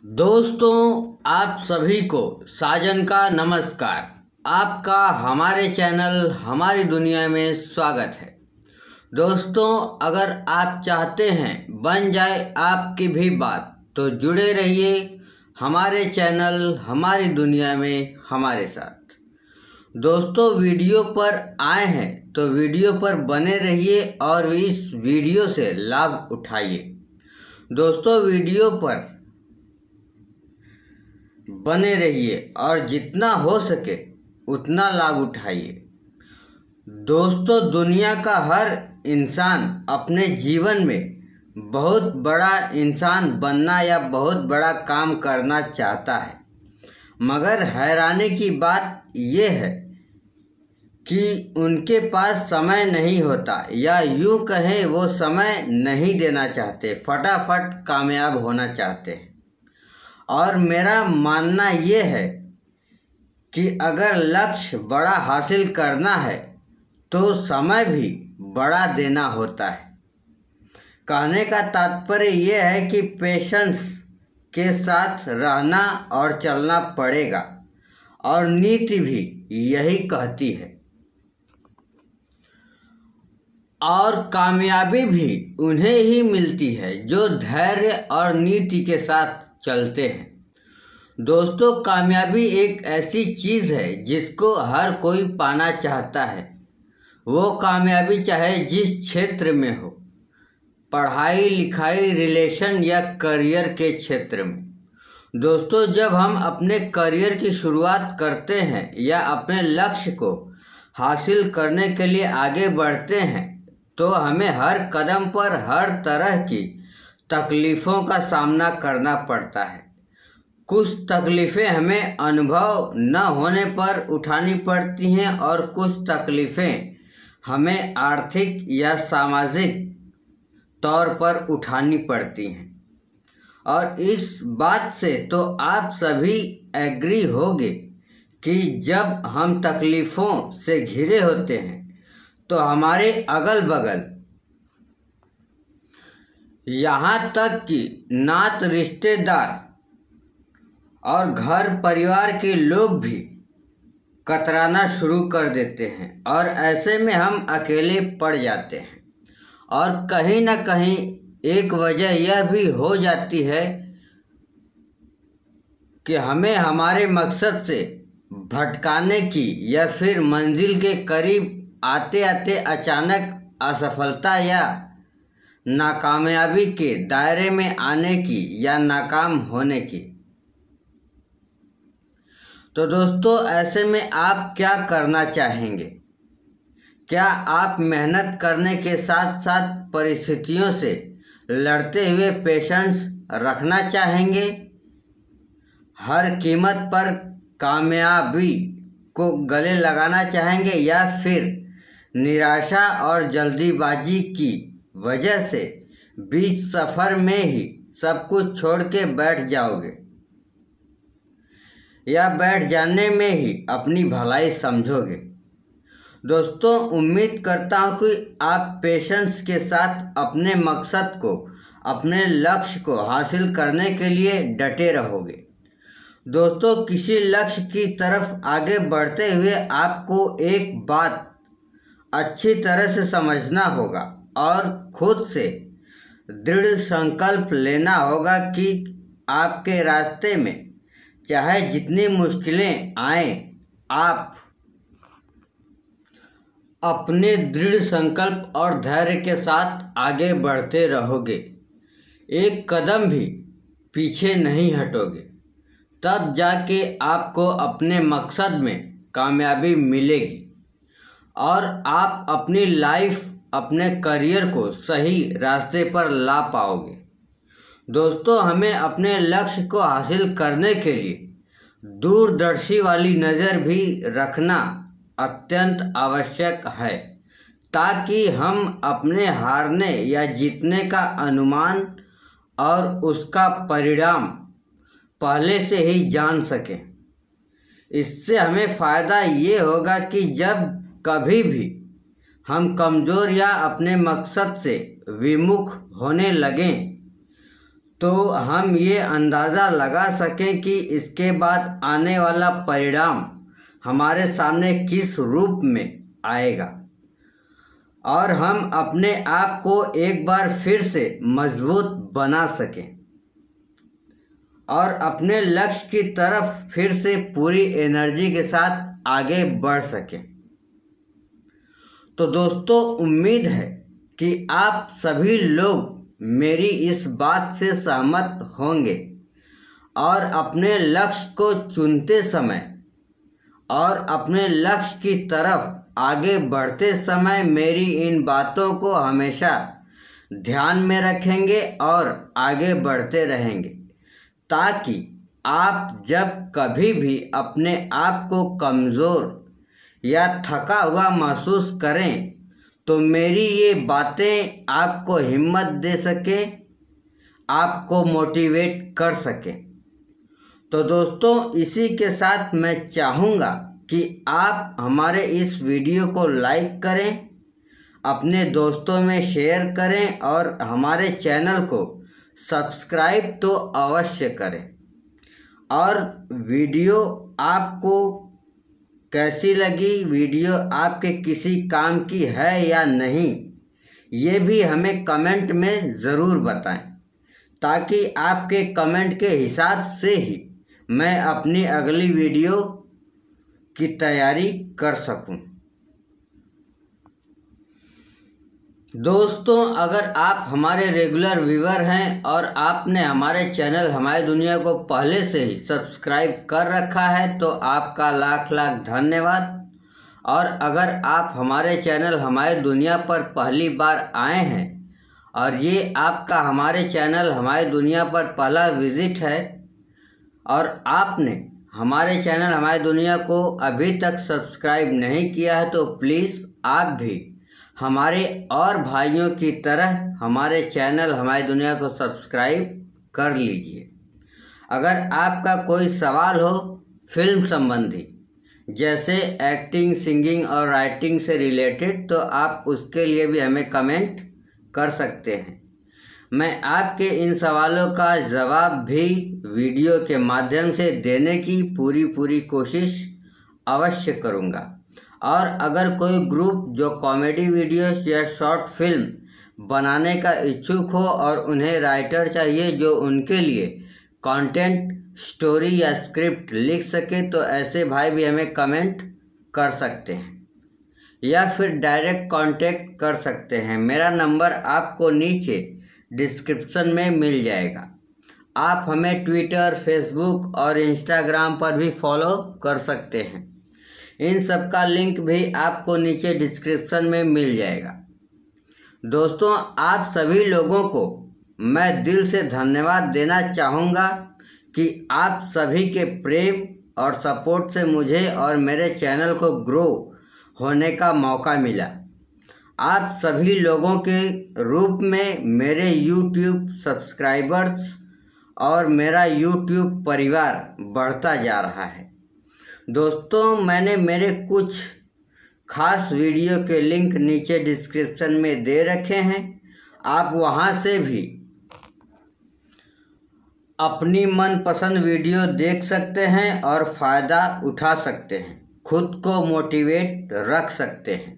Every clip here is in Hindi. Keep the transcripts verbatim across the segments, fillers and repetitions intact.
दोस्तों, आप सभी को साजन का नमस्कार। आपका हमारे चैनल हमारी दुनिया में स्वागत है। दोस्तों, अगर आप चाहते हैं बन जाए आपकी भी बात तो जुड़े रहिए हमारे चैनल हमारी दुनिया में हमारे साथ। दोस्तों, वीडियो पर आए हैं तो वीडियो पर बने रहिए और इस वीडियो से लाभ उठाइए। दोस्तों, वीडियो पर बने रहिए और जितना हो सके उतना लाभ उठाइए। दोस्तों, दुनिया का हर इंसान अपने जीवन में बहुत बड़ा इंसान बनना या बहुत बड़ा काम करना चाहता है, मगर हैरानी की बात यह है कि उनके पास समय नहीं होता, या यूँ कहें वो समय नहीं देना चाहते, फटाफट कामयाब होना चाहते हैं। और मेरा मानना ये है कि अगर लक्ष्य बड़ा हासिल करना है तो समय भी बड़ा देना होता है। कहने का तात्पर्य यह है कि पेशेंस के साथ रहना और चलना पड़ेगा, और नीति भी यही कहती है। और कामयाबी भी उन्हें ही मिलती है जो धैर्य और नीति के साथ चलते हैं। दोस्तों, कामयाबी एक ऐसी चीज़ है जिसको हर कोई पाना चाहता है। वो कामयाबी चाहे जिस क्षेत्र में हो, पढ़ाई लिखाई, रिलेशन या करियर के क्षेत्र में। दोस्तों, जब हम अपने करियर की शुरुआत करते हैं या अपने लक्ष्य को हासिल करने के लिए आगे बढ़ते हैं तो हमें हर कदम पर हर तरह की तकलीफ़ों का सामना करना पड़ता है। कुछ तकलीफ़ें हमें अनुभव न होने पर उठानी पड़ती हैं और कुछ तकलीफ़ें हमें आर्थिक या सामाजिक तौर पर उठानी पड़ती हैं। और इस बात से तो आप सभी एग्री होंगे कि जब हम तकलीफ़ों से घिरे होते हैं तो हमारे अगल बगल, यहाँ तक कि नात रिश्तेदार और घर परिवार के लोग भी कतराना शुरू कर देते हैं, और ऐसे में हम अकेले पड़ जाते हैं। और कहीं ना कहीं एक वजह यह भी हो जाती है कि हमें हमारे मकसद से भटकाने की या फिर मंजिल के करीब आते आते अचानक असफलता या नाकामयाबी के दायरे में आने की या नाकाम होने की। तो दोस्तों, ऐसे में आप क्या करना चाहेंगे? क्या आप मेहनत करने के साथ साथ परिस्थितियों से लड़ते हुए पेशेंस रखना चाहेंगे? हर कीमत पर कामयाबी को गले लगाना चाहेंगे, या फिर निराशा और जल्दीबाजी की वजह से बीच सफ़र में ही सब कुछ छोड़ के बैठ जाओगे, या बैठ जाने में ही अपनी भलाई समझोगे? दोस्तों, उम्मीद करता हूँ कि आप पेशेंस के साथ अपने मकसद को, अपने लक्ष्य को हासिल करने के लिए डटे रहोगे। दोस्तों, किसी लक्ष्य की तरफ आगे बढ़ते हुए आपको एक बात अच्छी तरह से समझना होगा और खुद से दृढ़ संकल्प लेना होगा कि आपके रास्ते में चाहे जितनी मुश्किलें आएं, आप अपने दृढ़ संकल्प और धैर्य के साथ आगे बढ़ते रहोगे। एक कदम भी पीछे नहीं हटोगे, तब जाके आपको अपने मकसद में कामयाबी मिलेगी और आप अपनी लाइफ, अपने करियर को सही रास्ते पर ला पाओगे। दोस्तों, हमें अपने लक्ष्य को हासिल करने के लिए दूरदर्शी वाली नज़र भी रखना अत्यंत आवश्यक है, ताकि हम अपने हारने या जीतने का अनुमान और उसका परिणाम पहले से ही जान सकें। इससे हमें फ़ायदा ये होगा कि जब कभी भी हम कमज़ोर या अपने मकसद से विमुख होने लगें तो हम ये अंदाज़ा लगा सकें कि इसके बाद आने वाला परिणाम हमारे सामने किस रूप में आएगा, और हम अपने आप को एक बार फिर से मजबूत बना सकें और अपने लक्ष्य की तरफ फिर से पूरी एनर्जी के साथ आगे बढ़ सकें। तो दोस्तों, उम्मीद है कि आप सभी लोग मेरी इस बात से सहमत होंगे और अपने लक्ष्य को चुनते समय और अपने लक्ष्य की तरफ आगे बढ़ते समय मेरी इन बातों को हमेशा ध्यान में रखेंगे और आगे बढ़ते रहेंगे, ताकि आप जब कभी भी अपने आप को कमज़ोर या थका हुआ महसूस करें तो मेरी ये बातें आपको हिम्मत दे सकें, आपको मोटिवेट कर सकें। तो दोस्तों, इसी के साथ मैं चाहूँगा कि आप हमारे इस वीडियो को लाइक करें, अपने दोस्तों में शेयर करें और हमारे चैनल को सब्सक्राइब तो अवश्य करें। और वीडियो आपको कैसी लगी, वीडियो आपके किसी काम की है या नहीं, ये भी हमें कमेंट में ज़रूर बताएं, ताकि आपके कमेंट के हिसाब से ही मैं अपनी अगली वीडियो की तैयारी कर सकूं। दोस्तों, अगर आप हमारे रेगुलर व्यूअर हैं और आपने हमारे चैनल हमारी दुनिया को पहले से ही सब्सक्राइब कर रखा है तो आपका लाख लाख धन्यवाद। और अगर आप हमारे चैनल हमारी दुनिया पर पहली बार आए हैं और ये आपका हमारे चैनल हमारी दुनिया पर पहला विज़िट है और आपने हमारे चैनल हमारी दुनिया को अभी तक सब्सक्राइब नहीं किया है तो प्लीज़ आप भी हमारे और भाइयों की तरह हमारे चैनल हमारी दुनिया को सब्सक्राइब कर लीजिए। अगर आपका कोई सवाल हो फिल्म संबंधी, जैसे एक्टिंग, सिंगिंग और राइटिंग से रिलेटेड, तो आप उसके लिए भी हमें कमेंट कर सकते हैं। मैं आपके इन सवालों का जवाब भी वीडियो के माध्यम से देने की पूरी पूरी कोशिश अवश्य करूँगा। और अगर कोई ग्रुप जो कॉमेडी वीडियोस या शॉर्ट फिल्म बनाने का इच्छुक हो और उन्हें राइटर चाहिए जो उनके लिए कंटेंट, स्टोरी या स्क्रिप्ट लिख सके, तो ऐसे भाई भी हमें कमेंट कर सकते हैं या फिर डायरेक्ट कांटेक्ट कर सकते हैं। मेरा नंबर आपको नीचे डिस्क्रिप्शन में मिल जाएगा। आप हमें ट्विटर, फेसबुक और इंस्टाग्राम पर भी फॉलो कर सकते हैं। इन सब का लिंक भी आपको नीचे डिस्क्रिप्शन में मिल जाएगा। दोस्तों, आप सभी लोगों को मैं दिल से धन्यवाद देना चाहूँगा कि आप सभी के प्रेम और सपोर्ट से मुझे और मेरे चैनल को ग्रो होने का मौका मिला। आप सभी लोगों के रूप में मेरे यूट्यूब सब्सक्राइबर्स और मेरा यूट्यूब परिवार बढ़ता जा रहा है। दोस्तों, मैंने मेरे कुछ खास वीडियो के लिंक नीचे डिस्क्रिप्शन में दे रखे हैं। आप वहां से भी अपनी मनपसंद वीडियो देख सकते हैं और फ़ायदा उठा सकते हैं, खुद को मोटिवेट रख सकते हैं।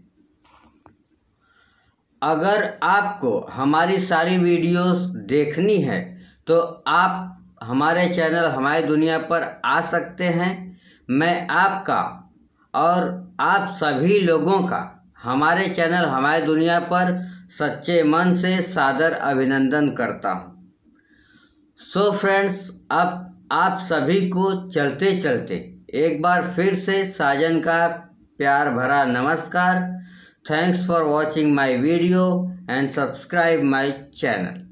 अगर आपको हमारी सारी वीडियोस देखनी है तो आप हमारे चैनल हमारी दुनिया पर आ सकते हैं। मैं आपका और आप सभी लोगों का हमारे चैनल हमारी दुनिया पर सच्चे मन से सादर अभिनंदन करता हूँ। सो फ्रेंड्स, अब आप सभी को चलते चलते एक बार फिर से साजन का प्यार भरा नमस्कार। Thanks for watching my video and subscribe my channel.